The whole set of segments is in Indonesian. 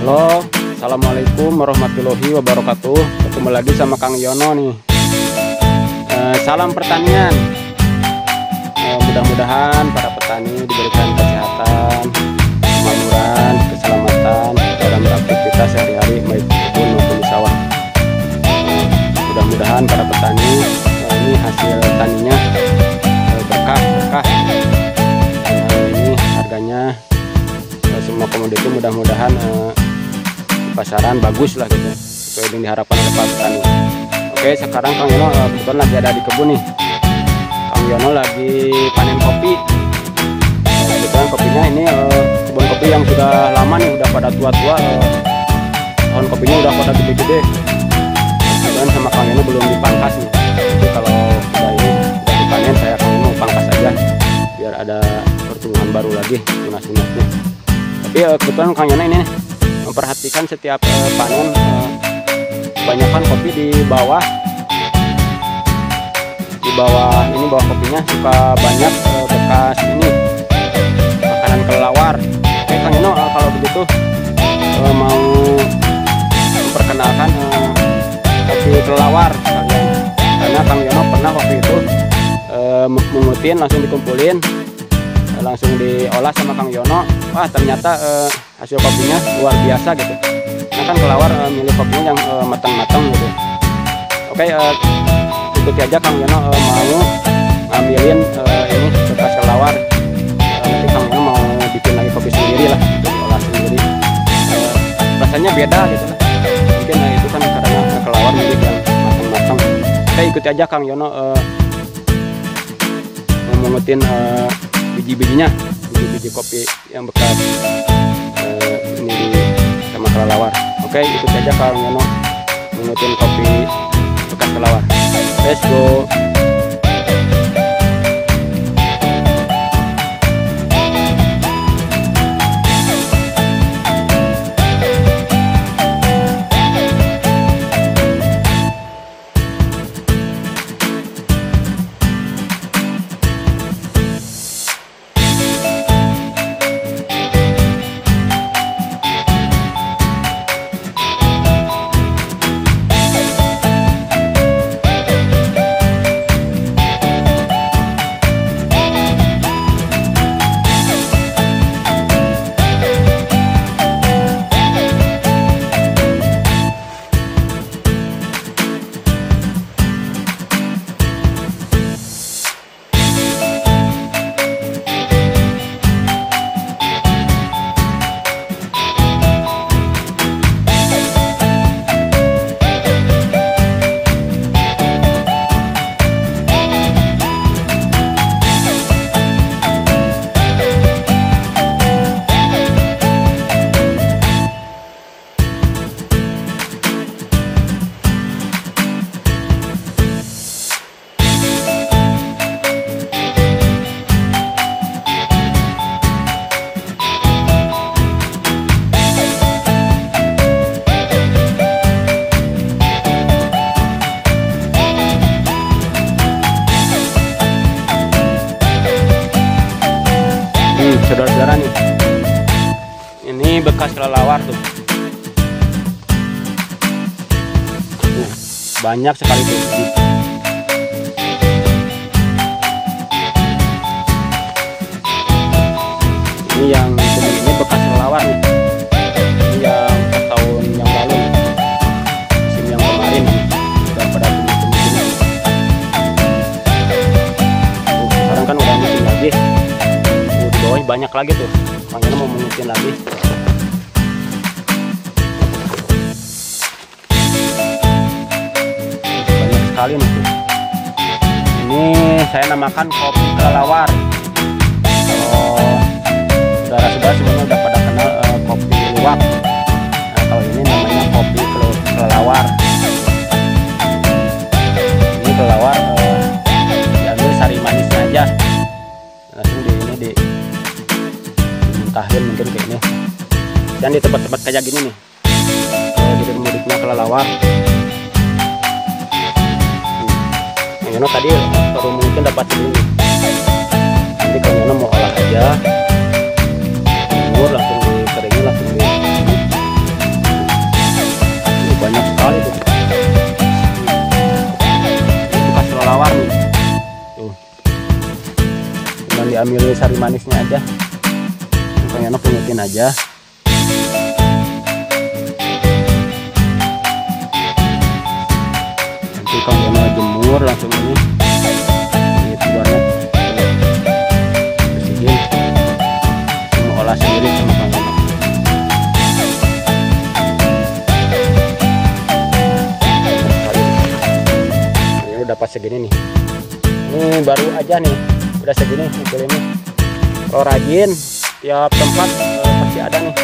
Halo, assalamualaikum warahmatullahi wabarakatuh. Ketemu lagi sama Kang Yono nih. Salam pertanian. Mudah-mudahan para petani diberikan kesehatan, kemakmuran, keselamatan dalam beraktivitas sehari-hari baik di kebun maupun di sawah. Mudah-mudahan para petani ini hasil taninya berkah. Ini harganya semua komoditi mudah-mudahan pasaran bagus lah gitu, sesuai yang diharapkan oleh para petani. Oke, sekarang Kang Yono kebetulan lagi ada di kebun nih. Kang Yono lagi panen kopi. Kebetulan kopinya ini kebun kopi yang sudah lama nih, udah pada tua-tua. Pohon kopinya udah pada gede-gede. Kebetulan sama Kang Yono belum dipangkas nih. Jadi kalau udah dipanen, saya Kang Yono pangkas aja biar ada pertumbuhan baru lagi tunas-tunasnya. Tapi kebetulan Kang Yono ini memperhatikan setiap panen, kebanyakan kopi di bawah ini, bawah kopinya suka banyak bekas ini makanan kelelawar. Oke Kang Yono, kalau begitu mau memperkenalkan kopi kelelawar kalian, karena Kang Yono pernah waktu itu mengutin, langsung dikumpulin, langsung diolah sama Kang Yono. Wah, ternyata hasil kopinya luar biasa gitu. Nah kan kelelawar milih kopinya yang matang-matang gitu. Oke, ikuti aja Kang Yono mau ngambilin ini bekas kelelawar. Nanti Kang Yono mau bikin lagi kopi sendiri lah, diolah sendiri. Rasanya beda gitu lah. Mungkin itu kan karena kelelawar milih yang matang-matang. Oke, ikuti aja Kang Yono mengutin biji-bijinya, biji-biji kopi yang bekas ini sama kelelawar. Oke, ikuti aja Kang Yono mengutin kopi bekas kelelawar. Let's go. Saudara-saudara nih, ini bekas kelelawar tuh. Banyak sekali tuh. Ini yang ini bekas kelelawar nih. Ini yang pas tahun yang lalu, musim yang kemarin udah pada tumbuh-tumbuh. Sekarang kan udah musim lagi. Banyak lagi tuh, Kang Yono mau mengutin lagi. Banyak sekali nih tuh. Ini saya namakan kopi kelelawar. Kalau saudara-saudara semuanya udah pada kenal kopi luwak. Nah, kalau ini namanya kopi kelelawar. Ini kelelawar diambil sari manisnya aja, langsung tahin mungkin kayak ini. Dan di tempat-tempat kayak gini nih, jadi pemudiknya kelelawar. Kang Yono tadi baru mungkin dapat segini. Nanti Kang Yono mau olah aja, langsung dikeringin, langsung di sari manisnya aja. Kang Yono pungutin aja. Nanti Kang Yono jemur langsung ini luarnya bersihin, mau olah sendiri sama Kang Yono. Ini udah pas segini nih. Ini baru aja nih, udah segini ini. Kalau rajin tiap tempat pasti ada nih.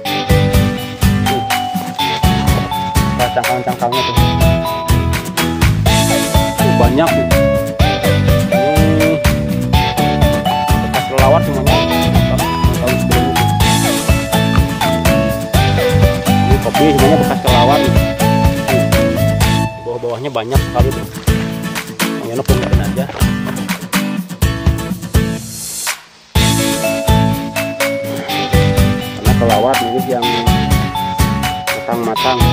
Cangkang-cangkangnya tuh. Banyak nih. Ini bekas kelelawar semuanya. Tahun sebelum itu. Ini kopi semuanya bekas kelelawar nih. Bawah-bawahnya banyak sekali tuh. Yang Yono pungutin aja. Karena kelelawar nih yang matang-matang.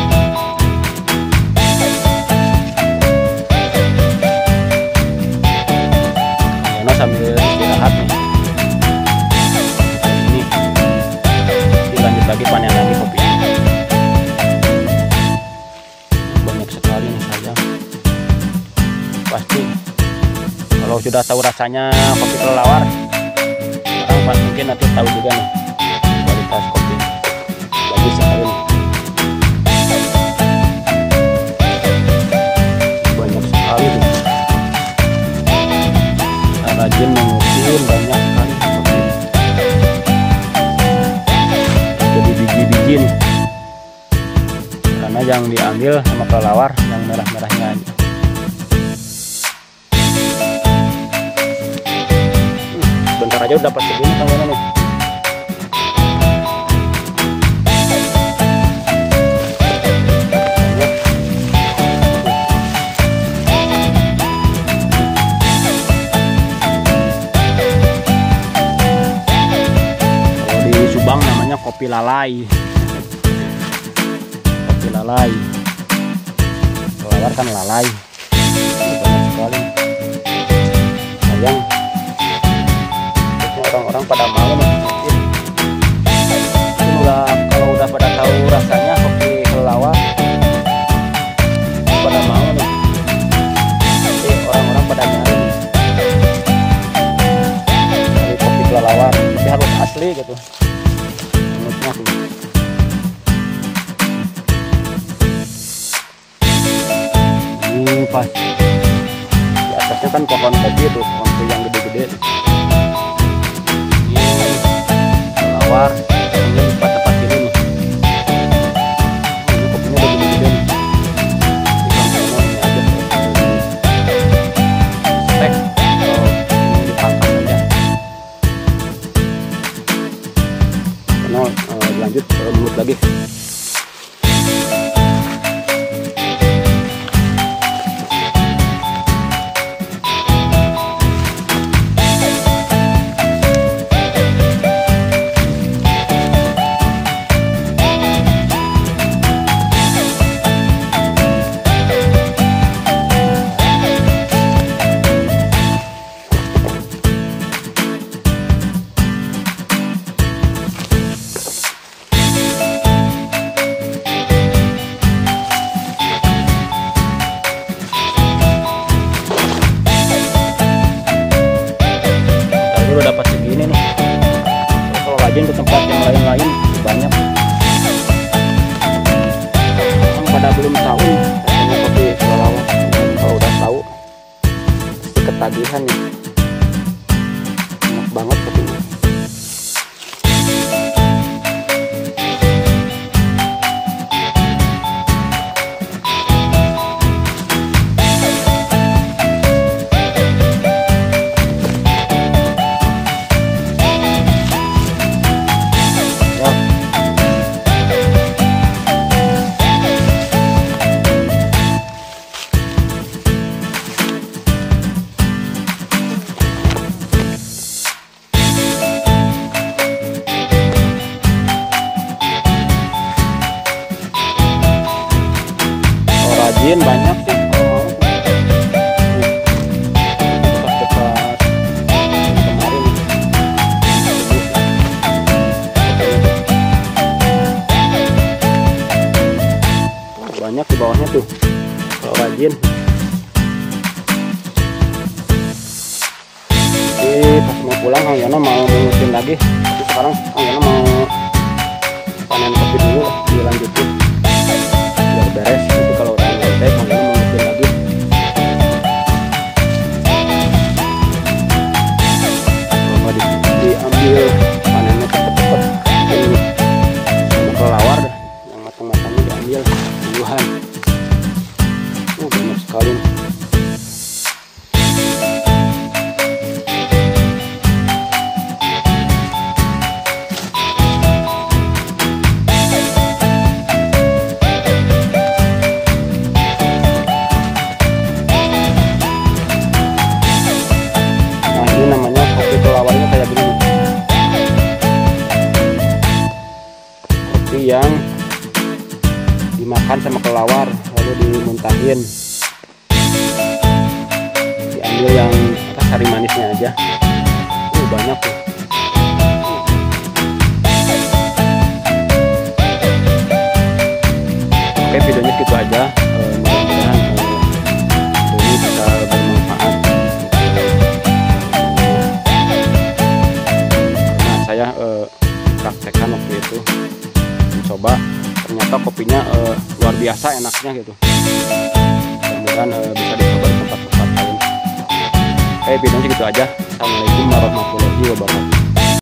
Sambil istirahat nih. Ini dilanjut lagi panen lagi kopinya. Banyak sekali nih sayang. Pasti kalau sudah tahu rasanya kopi kelelawar, orang mungkin nanti tahu juga nih kualitas kopi. Bagus sekali nih. Banyak sekali nih. Rajin mengusin banyak sekali kopi. Jadi biji-biji nih. Karena yang diambil sama kelelawar yang merah-merahnya aja. Bentar aja udah pas segini Kang Yono nih. Namanya kopi lalai. Kopi lalai. Kelelawar kan lalai. Banyak sekali. Sayang. Orang-orang pada mau nih. Kalau udah pada tahu rasanya kopi kelelawar, pada mau nih. Nanti orang-orang pada nyari kopi kelelawar. Tapi harus asli gitu. Ini pas di atasnya kan pohon kopi itu, pohon kopi yang gede-gede. Ini kelelawar, ini tepat ini nih. Ini kopinya udah gede-gede nih. Ini aja spek, ini dipangkas aja. Karena lanjut mulut lagi. Dapat segini nih. Kalau rajin ke tempat yang lain-lain banyak. Yang pada belum tahu rasanya kopi kelelawar. Kalau udah tahu pasti ketagihan nih. Enak banget kopinya. Rajin banyak sih kalau mau. Dekat-dekat kemarin banyak di bawahnya tuh kalau rajin. Jadi pas mau pulang Kang Yono mau mengutin lagi, tapi sekarang Kang Yono mau panen kopi dulu, dilanjutin biar beres. Itu kalau udah selesai Kang Yono mengutin lagi. Kalau nggak diambil panennya cepet-cepet, sama kelelawar dah, yang matang-matangnya diambil puluhan. Banyak sekali. Namanya kopi kelawarnya kayak begini, kopi yang dimakan sama kelawar lalu dimuntahin, diambil yang sari manisnya aja. Banyak tuh. Oke, videonya gitu aja. Mudah-mudahan ini bisa bermanfaat. Saya praktekkan waktu itu, mencoba, ternyata kopinya luar biasa enaknya gitu. Mudah-mudahan bisa dicoba di tempat-tempat lain. Oke, videonya gitu aja. Assalamualaikum warahmatullahi wabarakatuh.